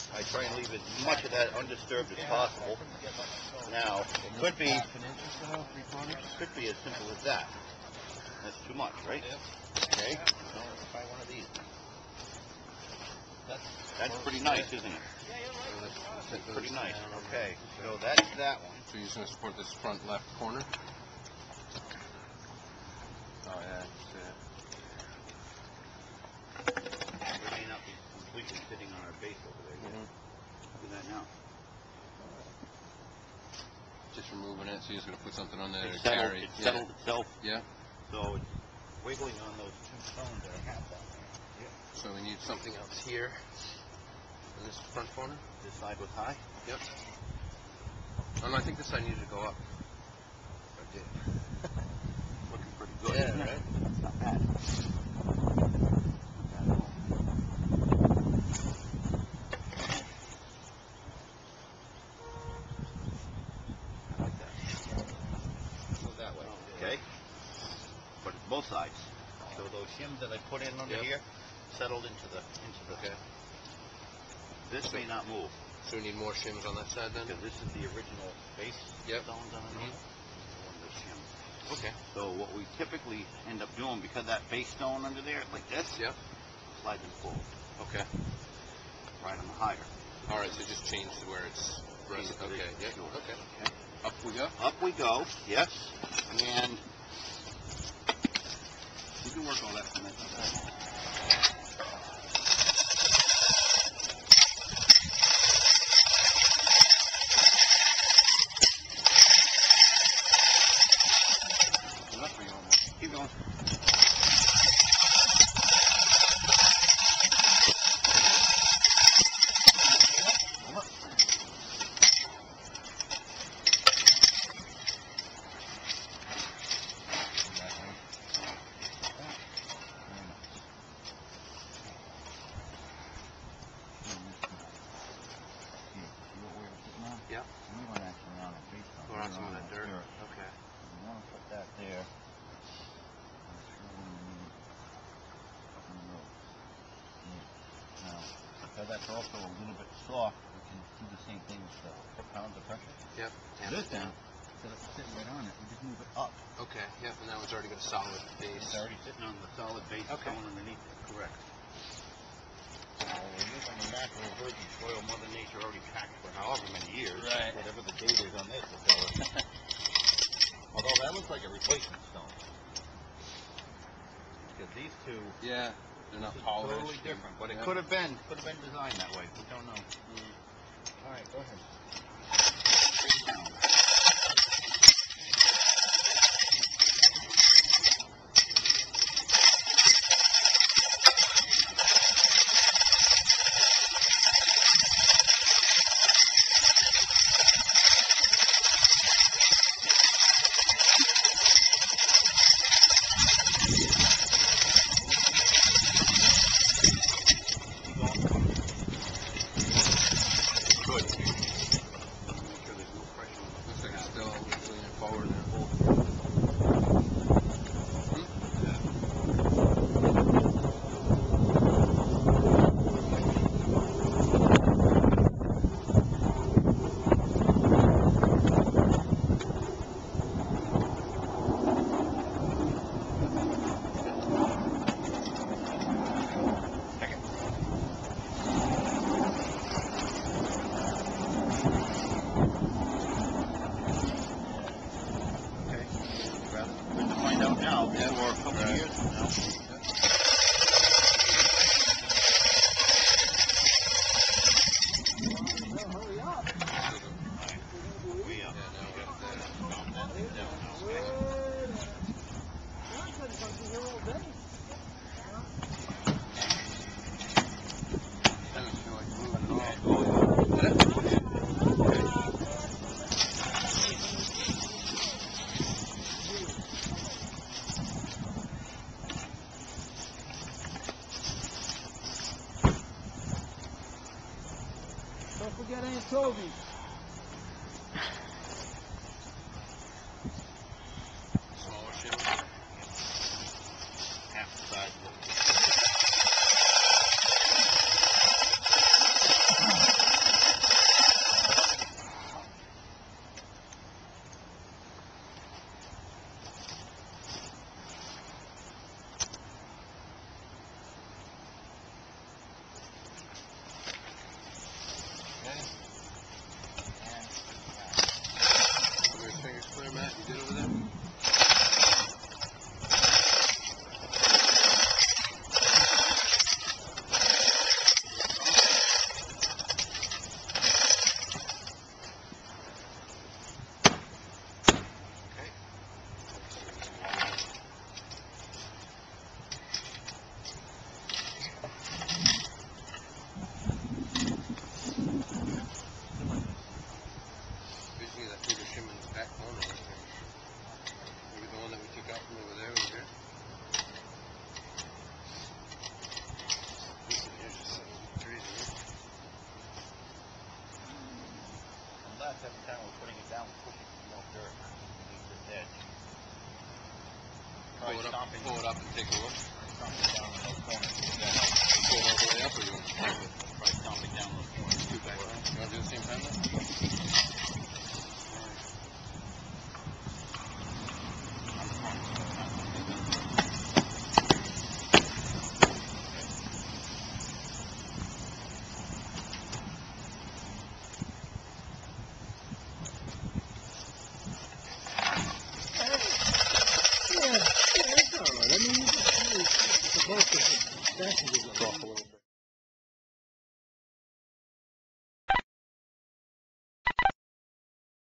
I try and leave as much of that undisturbed as possible. Now, it could be as simple as that. That's too much, right? Okay. So let's try one of these. That's pretty nice, isn't it? That's pretty nice. Okay, so that's that one. So you're just going to support this front left corner? Oh, yeah, It may not be completely sitting on our base over there yet. Do that now. Just removing it, so you're just going to put something on there to Settled, carry. it settled itself. Yeah. So it's wiggling on those two stones that I have down there. Yeah. So we need something else here. In this front corner? This side was high? Yep. Oh, no, I think this side needed to go up. I did. Looking pretty good. Yeah, isn't it? right? That's not bad. Okay, but it's both sides. So those shims that I put in under here settled into the. Okay. This may not move. So we need more shims on that side then? Because this is the original base stones underneath. Okay. So what we typically end up doing, because that base stone under there, like this, slide them forward. Okay. Right on the higher. All right. So just change to where it's. Okay. Yeah. Okay. Up we go. Up we go. Yes. And you can work all that from that side. Keep going. Yep. We want actually on a base stone. We're on some of that dirt. Okay. We want to put that there. Now, because that's also a little bit soft, we can do the same thing with the foot-pounds of pressure. Yep. This down, instead of sitting right on it, we just move it up. Okay. Yep. And now it's already got a solid base. It's already sitting on the solid base stone underneath it. Correct. We're using the natural virgin soil Mother Nature already packed for however many years. Right. Whatever the date is on this will tell us. Although that looks like a replacement stone. Because these two, they're not polished. totally different, but it could have been designed that way. We don't know. All right, go ahead. Take it down. Don't forget anchovies. Smaller shim. Half the size of it. pull it up and take a look. Stomping down in those corners. Pull it all the way up, or you want to By stomping down those corners. do that? You want to do the same time then?